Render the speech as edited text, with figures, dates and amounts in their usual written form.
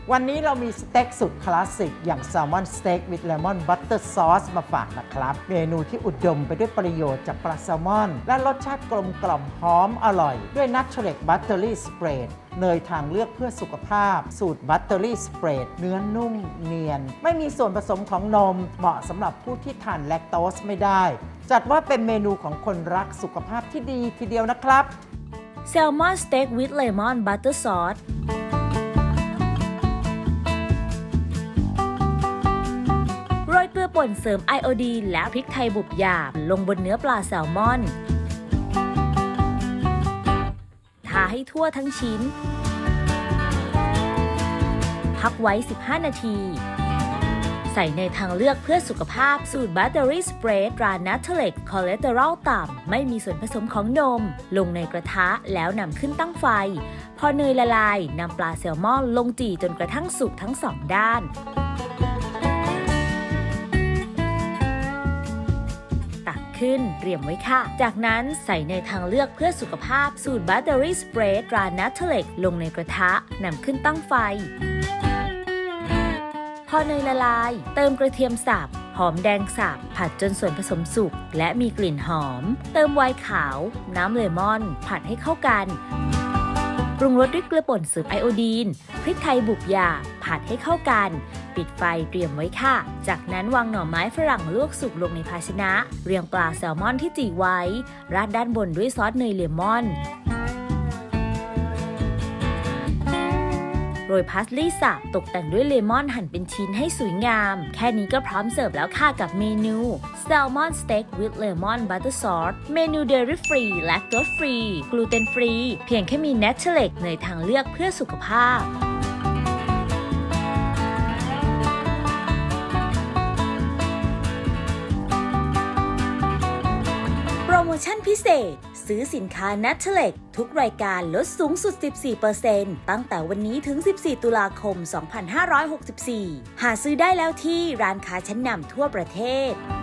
วันนี้เรามีสเต็กสุดคลาสสิกอย่างแซลมอนสเต็กวิดเลมอนบัตเตอร์ซอสมาฝากนะครับเมนูที่อุดมไปด้วยประโยชน์จากปลาแซลมอนและรสชาติกลมกล่อมหอมอร่อยด้วยนัทเชอร์เล็กบัตเตอรี่สเปรดเนยทางเลือกเพื่อสุขภาพสูตรบัตเตอรี่สเปรดเนื้อนุ่มเนียนไม่มีส่วนผสมของนมเหมาะสำหรับผู้ที่ทานแลคโตสไม่ได้จัดว่าเป็นเมนูของคนรักสุขภาพที่ดีทีเดียวนะครับแซลมอนสเต็กวิดเลมอนบัตเตอร์ซอสโรยเกลือป่นเสริมไอโอดีนและพริกไทยบุบหยาบลงบนเนื้อปลาแซลมอนทาให้ทั่วทั้งชิ้นพักไว้15นาทีใส่ในทางเลือกเพื่อสุขภาพสูตรบัตเตอรี่สเปรดตรานัทเทเล็กคอเลสเตอรอลต่ำไม่มีส่วนผสมของนมลงในกระทะแล้วนำขึ้นตั้งไฟพอเนยละลายนำปลาแซลมอนลงจี่จนกระทั่งสุกทั้งสองด้านขึ้นเตรียมไว้ค่ะจากนั้นใส่ในทางเลือกเพื่อสุขภาพสูตรบัตเตอรี่สเปรดตรานัทเทเล็กลงในกระทะนำขึ้นตั้งไฟพอเนยละลายเติมกระเทียมสับหอมแดงสับผัดจนส่วนผสมสุกและมีกลิ่นหอมเติมไวน์ขาวน้ำเลมอนผัดให้เข้ากันปรุงรสด้วยเกลือป่นเสริมไอโอดีนพริกไทยบุบหยาบผัดให้เข้ากันปิดไฟเตรียมไว้ค่ะจากนั้นวางหน่อไม้ฝรั่งลวกสุกลงในภาชนะเรียงปลาแซลมอนที่จี่ไว้ราดด้านบนด้วยซอสเนยเลมอนโรยพาสลีย์สับตกแต่งด้วยเลมอนหั่นเป็นชิ้นให้สวยงามแค่นี้ก็พร้อมเสิร์ฟแล้วค่ะกับเมนูแซลมอนสเต็กวิดเลมอนบัตเตอร์ซอสเมนูเดรี่ฟรีแลคโตสฟรีกลูเตนฟรีเพียงแค่มีนัทเชอร์เล็กเนยทางเลือกเพื่อสุขภาพโปรโมชั่นพิเศษซื้อสินค้านัทเชอร์เล็กทุกรายการลดสูงสุด 14% ตั้งแต่วันนี้ถึง 14 ตุลาคม 2564 หาซื้อได้แล้วที่ร้านค้าชั้นนำทั่วประเทศ